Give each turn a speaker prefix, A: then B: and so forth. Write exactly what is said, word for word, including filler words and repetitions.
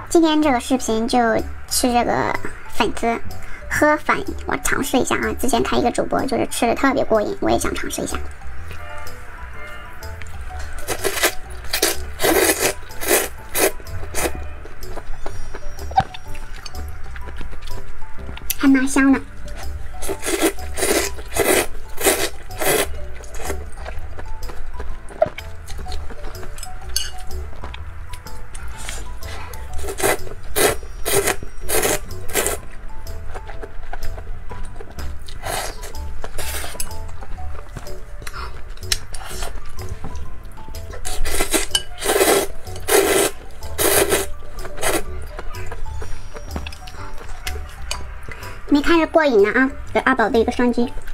A: 今天这个视频就吃这个粉丝喝粉，我尝试一下啊。之前看一个主播就是吃的特别过瘾，我也想尝试一下。还蛮香的。没看着过瘾呢啊！给二宝的一个双击。